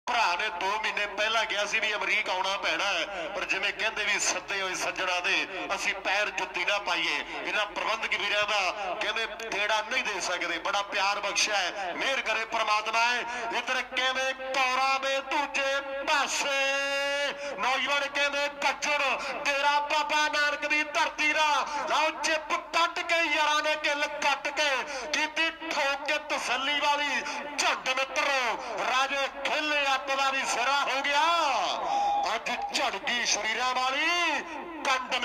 ਭਰਾ ਨੇ 2 ਮਹੀਨੇ ਪਹਿਲਾਂ ਕਿਹਾ ਸੀ ਵੀ ਅਮਰੀਕ ਆਉਣਾ ਪੈਣਾ ਹੈ, ਪਰ ਜਿਵੇਂ ਕਹਿੰਦੇ ਵੀ ਸੱਦੇ ਹੋਏ ਸੱਜਣਾ ਦੇ ਅਸੀਂ ਪੈਰ ਜੁੱਤੀ ਨਾ ਪਾਈਏ। ਇਹਨਾਂ ਪ੍ਰਬੰਧਕ ਵੀਰਾਂ ਦਾ ਕਹਿੰਦੇ ਦੇੜਾ ਨਹੀਂ ਦੇ ਸਕਦੇ, ਬੜਾ ਪਿਆਰ ਬਖਸ਼ਿਆ ਹੈ, ਮਿਹਰ ਕਰੇ ਪ੍ਰਮਾਤਮਾ। ਇਧਰ ਕਹਿੰਦੇ ਕੌਰਾ ਦੇ ਦੂਜੇ ਪਾਸੇ ਨੌਜਵਾਨ ਕਹਿੰਦੇ ਗੱਜਣ ਤੇਰਾ ਬਾਬਾ ਨਾਨਕ ਦੀ ਧਰਤੀ ਦਾ ਲਓ ਚਿੱਪ ਕੱਟ ਕੇ ਯਾਰਾਂ ਨੇ ਕਿੱਲ ਕੱਟ ਕੇ ਕੀਤੀ ਠੋਕ ਕੇ ਤਸੱਲੀ ਵਾਲੀ ਝੰਡ ਮਿੱਤਰੋ। ਰਾਜੇ ਖੇਲੇ ਅੱਤ ਦਾ ਵੀ ਸਿਰਾ ਹੋ ਗਿਆ, ਅੱਜ ਝੜ ਗਈ ਸ਼ਰੀਰਾਂ ਵਾਲੀ ਕੰਡ।